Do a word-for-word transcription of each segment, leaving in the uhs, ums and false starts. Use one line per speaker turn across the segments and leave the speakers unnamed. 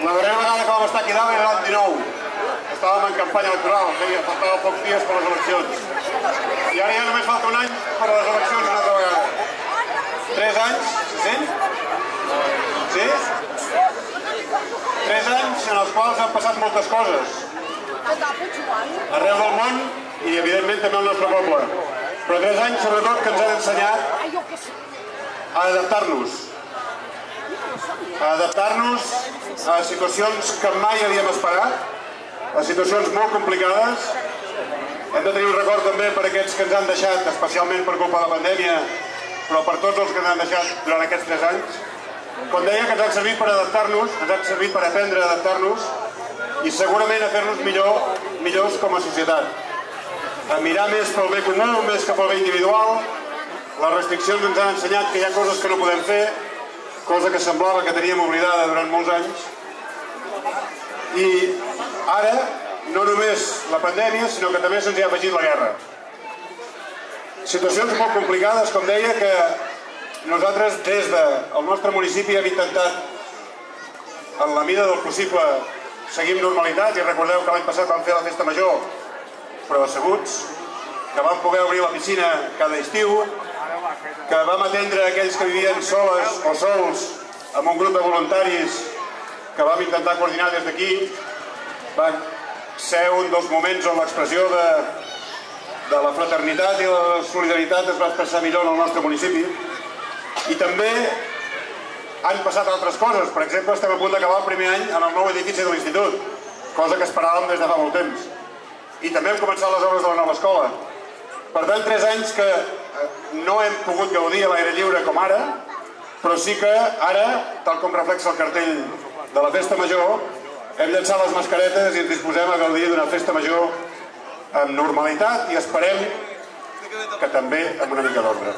La darrera vegada que vam estar aquí dalt era l'any dinou. Estàvem en campanya electoral, feia, faltava pocs dies per les eleccions. I ara ja només falta un any per a les eleccions una altra vegada. Tres anys, se sent? Sí? Tres anys en els quals han passat moltes coses. Arreu del món i, evidentment, també al nostre poble. Però tres anys, sobretot, que ens han ensenyat a adaptar-nos. A adaptar-nos a situacions que mai havíem esperat, a situacions molt complicades. Hem de tenir un record també per aquests que ens han deixat, especialment per culpa de la pandèmia, però per tots els que ens han deixat durant aquests tres anys. Com deia, que ens han servit per adaptar-nos, ens han servit per aprendre a adaptar-nos i segurament a fer-nos millor, millors com a societat. A mirar més pel bé comú, més que pel bé individual. Les restriccions ens han ensenyat que hi ha coses que no podem fer, cosa que semblava que teníem oblidada durant molts anys. I ara, no només la pandèmia, sinó que també se'ns hi ha afegit la guerra. Situacions molt complicades, com deia, que nosaltres des del nostre municipi hem intentat, en la mida del possible, seguir amb normalitat. I recordeu que l'any passat vam fer la festa major, però asseguts, que vam poder obrir la piscina cada estiu, que vam atendre aquells que vivien soles o sols amb un grup de voluntaris que vam intentar coordinar des d'aquí. Va ser un dels moments on l'expressió de, de la fraternitat i la solidaritat es va expressar millor en el nostre municipi. I també han passat altres coses. Per exemple, estem a punt d'acabar el primer any en el nou edifici de l'institut, cosa que esperàvem des de fa molt temps. I també hem començat les obres de la nova escola. Per tant, tres anys que no hem pogut gaudir a l'aire lliure com ara, però sí que ara, tal com reflexa el cartell de la Festa Major, hem llançat les mascaretes i ens disposem a gaudir d'una Festa Major amb normalitat i esperem que també amb una mica d'ordre.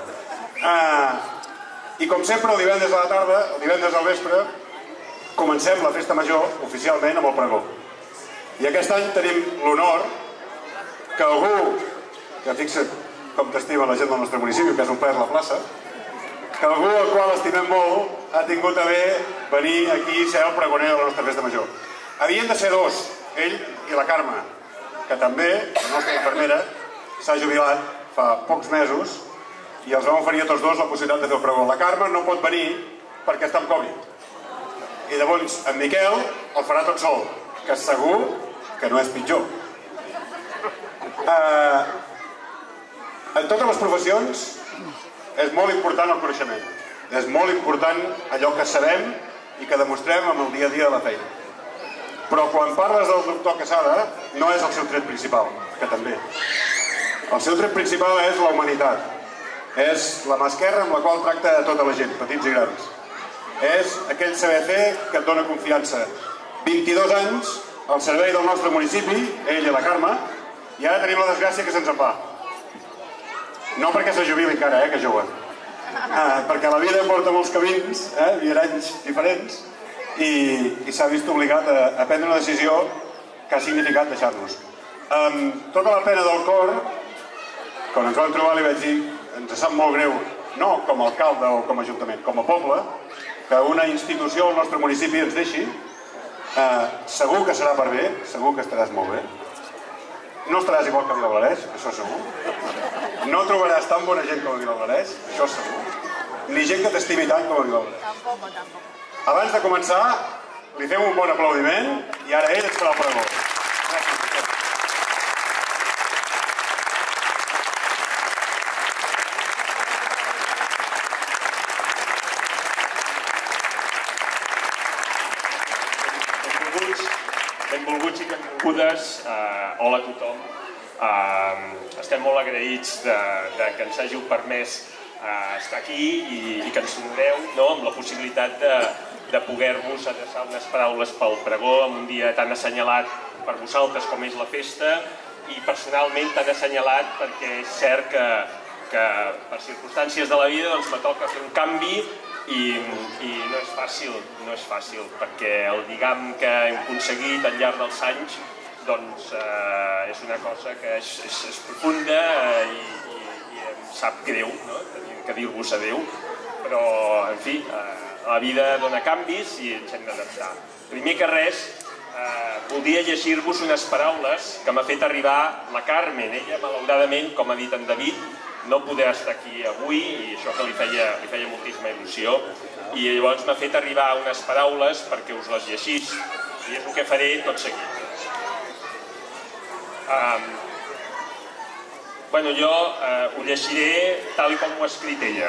I com sempre, el divendres a la tarda, el divendres al vespre, comencem la Festa Major oficialment amb el pregó. I aquest any tenim l'honor que algú, que fixa't com t'estima la gent del nostre municipi, que és omplert la plaça, que algú al qual estimem molt ha tingut a bé venir aquí i ser el pregoner de la nostra Festa Major. Havien de ser dos, ell i la Carme, que també, la nostra infermera, s'ha jubilat fa pocs mesos i els vam oferir a tots dos la possibilitat de fer el pregó. La Carme no pot venir perquè està amb Covid. I llavors en Miquel el farà tot sol, que segur que no és pitjor. En totes les professions és molt important el coneixement. És molt important allò que sabem i que demostrem amb el dia a dia de la feina. Però quan parles del doctor Quesada, no és el seu tret principal, que també. El seu tret principal és la humanitat. És la mà esquerra amb la qual tracta a tota la gent, petits i grans. És aquell saber fer que et dona confiança. vint-i-dos anys al servei del nostre municipi, ell i la Carme, i ara tenim la desgràcia que se'ns en va. No perquè se jubili encara, eh, que jove. Ah, perquè la vida porta molts camins, eh, viaranys diferents, i, i s'ha vist obligat a, a prendre una decisió que ha significat deixar-nos. Amb tota la pena del cor, quan ens vam trobar li vaig dir, ens sap molt greu, no com a alcalde o com a ajuntament, com a poble, que una institució al nostre municipi ens deixi. Eh, segur que serà per bé, segur que estaràs molt bé. No estaràs igual que a Vilablareix, això segur. No trobaràs tan bona gent com a Vilablareix, això segur. Ni gent que t'estimi tant com a Vilablareix.
Tampoc, tampoc.
Abans de començar, li fem un bon aplaudiment i ara ell ens farà el pregó. Gràcies.
Benvolguts i benvolgudes, hola a tothom. Estem molt agraïts que ens hàgiu permès estar aquí i que ens honoreu amb la possibilitat de poder-vos adreçar unes paraules pel pregó en un dia tan assenyalat per vosaltres com és la festa i personalment tan assenyalat perquè és cert que per circumstàncies de la vida me toca fer un canvi i no és fàcil, no és fàcil, perquè el lligam que hem aconseguit al llarg dels anys és una cosa que és profunda i em sap greu que dir-vos adéu, però, en fi, la vida dona canvis i ens hem d'adaptar. Primer que res, voldria llegir-vos unes paraules que m'ha fet arribar la Carmen. Ella, malauradament, com ha dit en David, no poder estar aquí avui, i això que li feia moltíssima il·lusió, i llavors m'ha fet arribar unes paraules perquè us les llegís, i és el que faré tot seguit. Bueno, jo ho llegiré tal com ho ha escrit ella.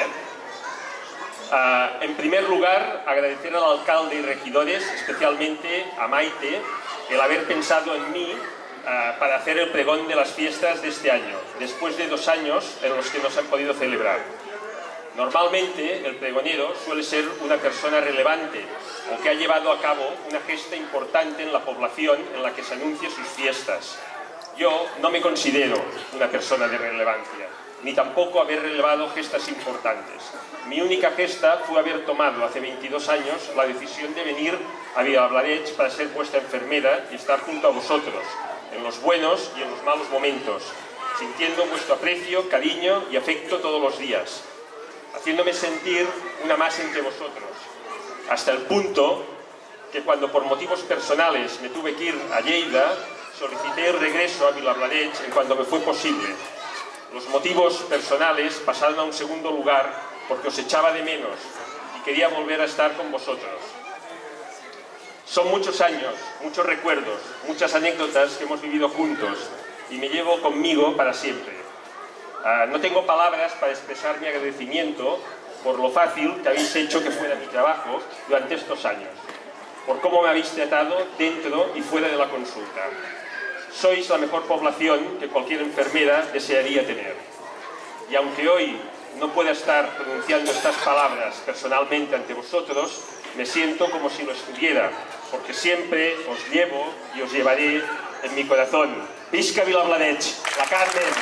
En primer lugar, agradecer al alcalde y regidores, especialmente a Maite, el haber pensado en mí para hacer el pregón de las fiestas de este año, después de dos años en los que no se han podido celebrar. Normalmente, el pregonero suele ser una persona relevante o que ha llevado a cabo una gesta importante en la población en la que se anuncia sus fiestas. Yo no me considero una persona de relevancia, ni tampoco haber relevado gestas importantes. Mi única gesta fue haber tomado hace veintidós años la decisión de venir a Vilablareix para ser vuestra enfermera y estar junto a vosotros, en los buenos y en los malos momentos, sintiendo vuestro aprecio, cariño y afecto todos los días, haciéndome sentir una más entre vosotros, hasta el punto que cuando por motivos personales me tuve que ir a Lleida, solicité el regreso a Vilablareix en cuanto me fue posible. Los motivos personales pasaron a un segundo lugar porque os echaba de menos y quería volver a estar con vosotros. Son muchos años, muchos recuerdos, muchas anécdotas que hemos vivido juntos y me llevo conmigo para siempre. Uh, no tengo palabras para expresar mi agradecimiento por lo fácil que habéis hecho que fuera mi trabajo durante estos años, por cómo me habéis tratado dentro y fuera de la consulta. Sois la mejor población que cualquier enfermera desearía tener. Y aunque hoy no pueda estar pronunciando estas palabras personalmente ante vosotros, me siento como si lo estuviera, porque siempre os llevo y os llevaré en mi corazón. Visca Vilablareix, la Carmen.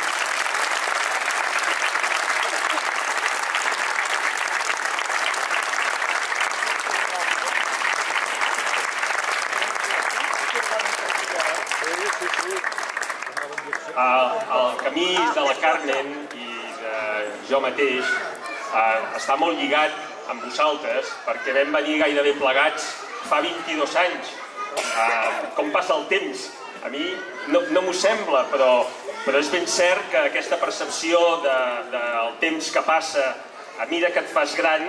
El camí de la Carmen i de jo mateix està molt lligat amb vosaltres perquè vam venir gairebé plegats fa vint-i-dos anys. Com passa el temps? A mi no m'ho sembla, però és ben cert que aquesta percepció del temps que passa a mesura que et fas gran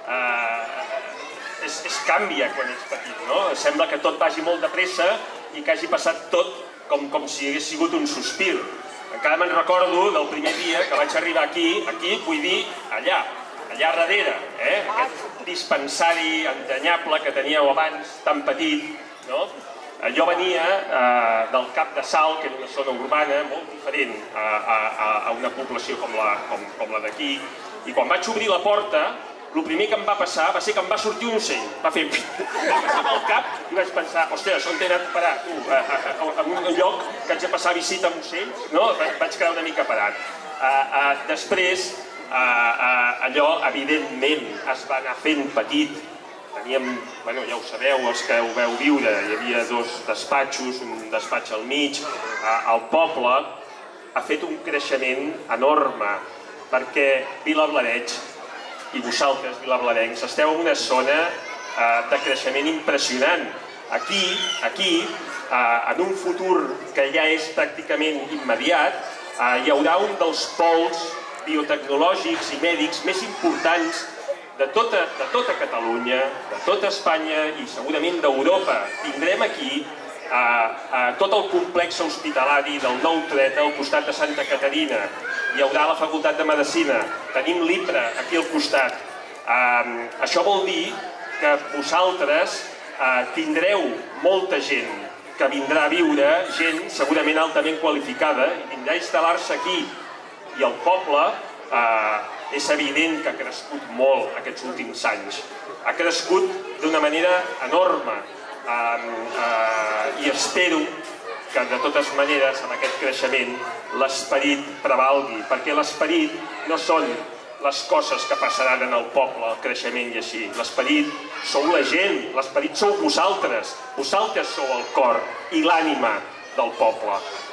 es canvia quan ets petit, no? Sembla que tot vagi molt de pressa i que hagi passat tot com si hagués sigut un sospir. Encara me'n recordo del primer dia que vaig arribar aquí, aquí vull dir allà, allà darrere, aquest dispensari entranyable que teníeu abans, tan petit, no? Jo venia del Cap de Sal, que era una zona urbana molt diferent a una població com la d'aquí, i quan vaig obrir la porta, el primer que em va passar va ser que em va sortir un ocell. Va fer... Va passar pel cap i vaig pensar, ostres, on t'he anat a parar? Tu, en un lloc que haig de passar visita amb ocells? No? Vaig quedar una mica parat. Després, allò, evidentment, es va anar fent petit. Teníem, bueno, ja ho sabeu, els que ho veu viure, hi havia dos despatxos, un despatx al mig. El poble ha fet un creixement enorme perquè Vilablareix i vosaltres, vilablarencs, esteu en una zona de creixement impressionant. Aquí, aquí, en un futur que ja és pràcticament immediat, hi haurà un dels pols biotecnològics i mèdics més importants de tota Catalunya, de tota Espanya i segurament d'Europa. Tindrem aquí tot el complex hospitalari del Nou Tret al costat de Santa Caterina. Hi haurà la Facultat de Medicina, tenim l'I P R A aquí al costat. Això vol dir que vosaltres tindreu molta gent que vindrà a viure, gent segurament altament qualificada, i vindrà a instal·lar-se aquí. I el poble és evident que ha crescut molt aquests últims anys. Ha crescut d'una manera enorme i espero que de totes maneres amb aquest creixement l'esperit prevalgui, perquè l'esperit no són les coses que passaran en el poble, el creixement i així. L'esperit sou la gent, l'esperit sou vosaltres, vosaltres sou el cor i l'ànima del poble.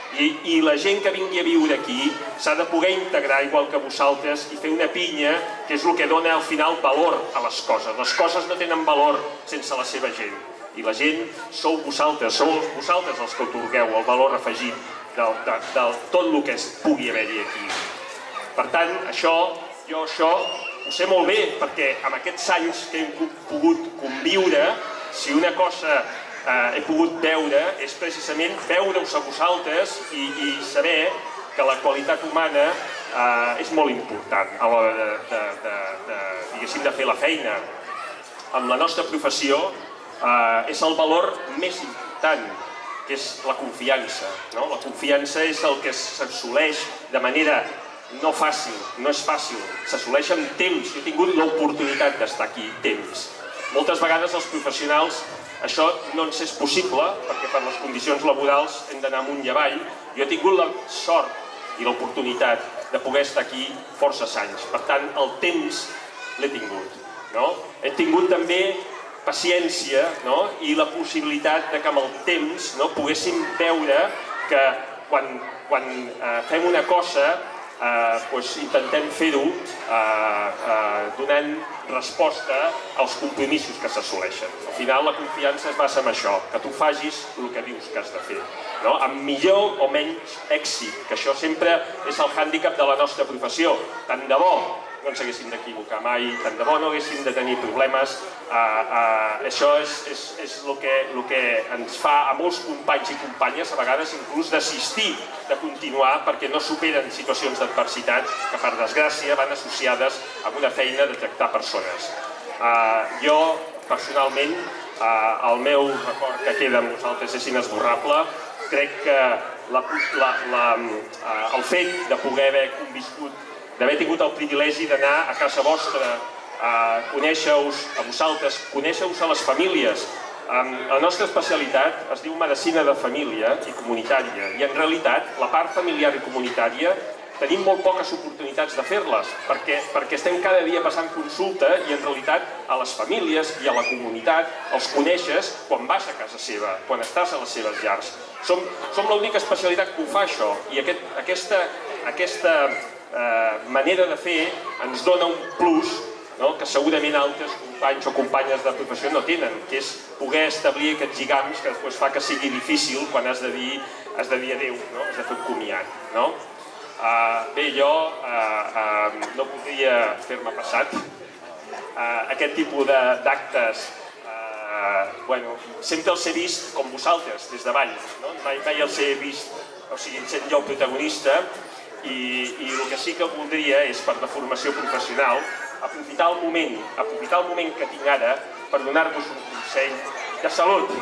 I la gent que vingui a viure aquí s'ha de poder integrar igual que vosaltres i fer una pinya, que és el que dona al final valor a les coses. Les coses no tenen valor sense la seva gent. I la gent sou vosaltres, sou vosaltres els que otorgueu el valor afegit de tot el que pugui haver-hi aquí. Per tant, això, jo això ho sé molt bé, perquè amb aquests anys que hem pogut conviure, si una cosa he pogut veure és precisament veure-us a vosaltres i saber que la qualitat humana és molt important a l'hora de fer la feina. Amb la nostra professió és el valor més important, que és la confiança. La confiança és el que s'assoleix de manera no fàcil, no és fàcil, s'assoleix amb temps. Jo he tingut l'oportunitat d'estar aquí temps. Moltes vegades els professionals això no ens és possible, perquè per les condicions laborals hem d'anar amunt i avall. Jo he tingut la sort i l'oportunitat de poder estar aquí forces anys. Per tant, el temps l'he tingut. He tingut també paciència i la possibilitat que amb el temps poguéssim veure que quan fem una cosa intentem fer-ho donant resposta als compromisos que s'assoleixen. Al final la confiança es basa en això, que tu facis el que dius que has de fer, amb millor o menys èxit, que això sempre és el hàndicap de la nostra professió. Tant de bo no ens haguéssim d'equivocar mai, tant de bo no haguéssim de tenir problemes. Això és el que ens fa a molts companys i companyes a vegades inclús desistir de continuar perquè no superen situacions d'adversitat que per desgràcia van associades a una feina de tractar persones. Jo personalment el meu record que queda amb vosaltres és inesborrable. Crec que el fet de poder haver conviscut, d'haver tingut el privilegi d'anar a casa vostra, a conèixer-vos a vosaltres, conèixer-vos a les famílies. La nostra especialitat es diu medicina de família i comunitària i en realitat la part familiar i comunitària tenim molt poques oportunitats de fer-les perquè estem cada dia passant consulta i en realitat a les famílies i a la comunitat els coneixes quan vas a casa seva, quan estàs a les seves llars. Som l'única especialitat que ho fa això i aquesta manera de fer ens dona un plus que segurament altres companys o companyes de professió no tenen, que és poder establir aquests lligams que després fa que sigui difícil quan has de dir adéu, has de fer un comiat. Bé, jo no podria fer-me passat. Aquest tipus d'actes sempre els he vist com vosaltres, des de avall. Mai els he vist sent jo el protagonista i el que sí que voldria és, per la formació professional, aprofitar el moment, aprofitar el moment que tinc ara per donar-vos un consell de salut.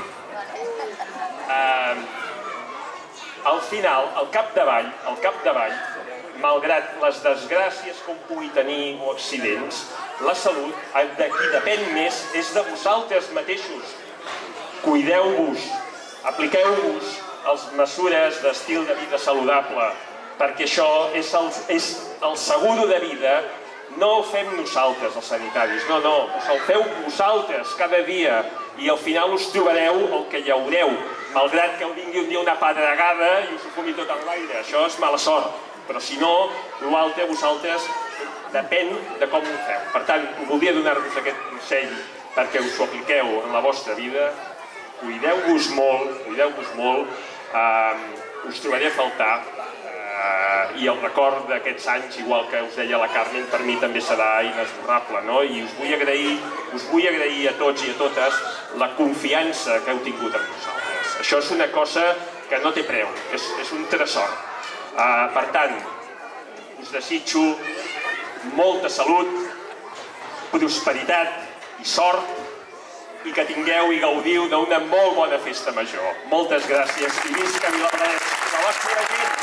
Al final, al capdavall, al capdavall, malgrat les desgràcies que un pugui tenir o accidents, la salut de qui depèn més és de vosaltres mateixos. Cuideu-vos, apliqueu-vos les mesures d'estil de vida saludable, perquè això és el seguro de vida. No ho fem nosaltres, els sanitaris, no, no, us el feu vosaltres cada dia i al final us trobareu el que hi haureu, malgrat que vingui un dia una pedregada i us ho fumi tot en l'aire, això és mala sort, però si no, l'altre vosaltres depèn de com ho feu. Per tant, voldria donar-vos aquest consell perquè us ho apliqueu en la vostra vida, cuideu-vos molt, cuideu-vos molt, us trobaré a faltar, i el record d'aquests anys, igual que us deia la Carmen, per mi també serà inesborrable. I us vull agrair, us vull agrair a tots i a totes la confiança que heu tingut en vosaltres. Això és una cosa que no té preu, és un tresor. Per tant, us desitjo molta salut, prosperitat i sort i que tingueu i gaudiu d'una molt bona festa major. Moltes gràcies i visca Vilavallès, la vostra gent!